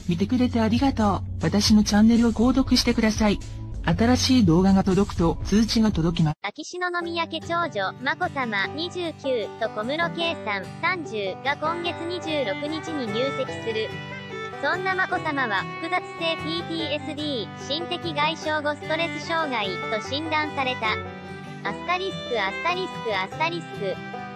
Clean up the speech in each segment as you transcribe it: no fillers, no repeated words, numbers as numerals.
見てくれてありがとう。私のチャンネルを購読してください。新しい動画が届くと通知が届きます。 秋篠宮家長女、眞子さま29と小室圭さん30が今月26日に入籍する。そんな眞子さまは複雑性 PTSD、心的外傷後ストレス障害と診断された。アスタリスクアスタリスクアスタリスク。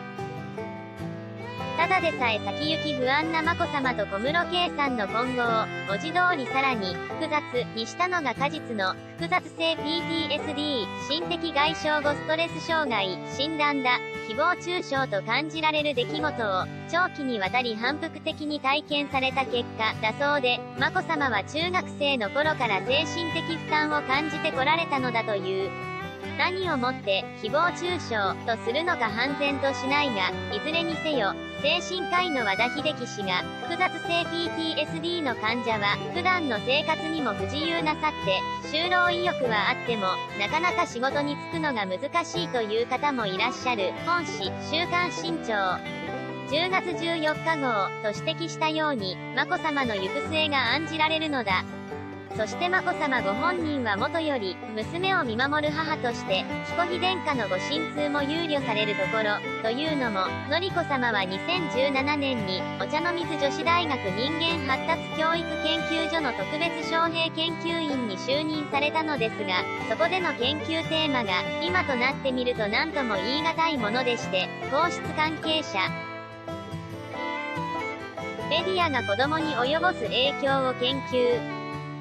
ただでさえ先行き不安な眞子さまと小室圭さんの今後を、文字通りさらに、複雑にしたのが果実の、複雑性 PTSD、心的外傷後ストレス障害、診断だ。誹謗中傷と感じられる出来事を、長期にわたり反復的に体験された結果、だそうで、眞子さまは中学生の頃から精神的負担を感じてこられたのだという。何をもって誹謗中傷とするのか判然としないが、いずれにせよ、精神科医の和田秀樹氏が、複雑性 PTSD の患者は、普段の生活にも不自由なさって、就労意欲はあっても、なかなか仕事に就くのが難しいという方もいらっしゃる。本誌、週刊新潮。10月14日号、と指摘したように、眞子さまの行く末が案じられるのだ。そして眞子さまご本人はもとより、娘を見守る母として、彦妃殿下のご心痛も憂慮されるところ、というのも、典子さまは2017年に、お茶の水女子大学人間発達教育研究所の特別招聘研究員に就任されたのですが、そこでの研究テーマが、今となってみると何とも言い難いものでして、皇室関係者、メディアが子供に及ぼす影響を研究。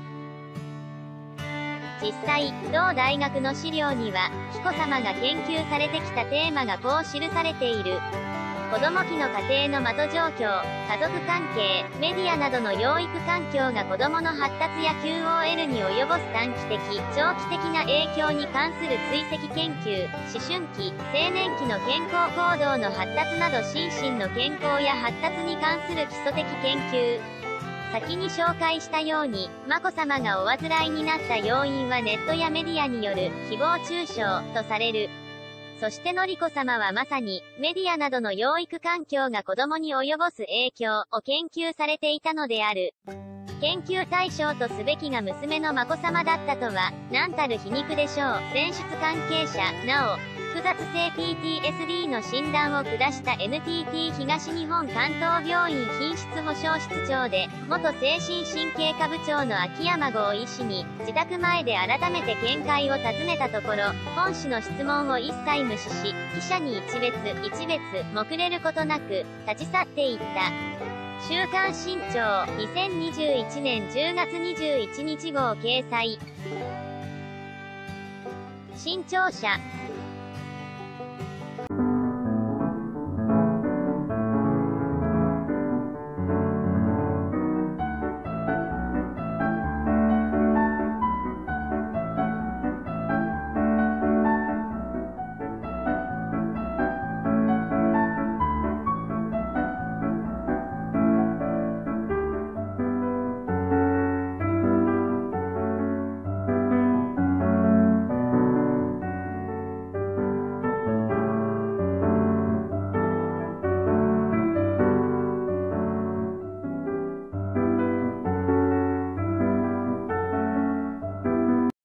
実際、同大学の資料には、紀子さまが研究されてきたテーマがこう記されている。子供期の家庭の的状況、家族関係、メディアなどの養育環境が子供の発達や QOL に及ぼす短期的、長期的な影響に関する追跡研究、思春期、青年期の健康行動の発達など心身の健康や発達に関する基礎的研究。先に紹介したように、眞子さまがお患いになった要因はネットやメディアによる誹謗中傷とされる。そして典子さまはまさに、メディアなどの養育環境が子供に及ぼす影響を研究されていたのである。研究対象とすべきが娘の眞子さまだったとは、何たる皮肉でしょう。選出関係者、なお、複雑性 PTSD の診断を下した NTT 東日本関東病院品質保証室長で、元精神神経科部長の秋山剛医師に、自宅前で改めて見解を尋ねたところ、本氏の質問を一切無視し、記者に一別もくれることなく、立ち去っていった。週刊新潮、2021年10月21日号掲載。新潮社。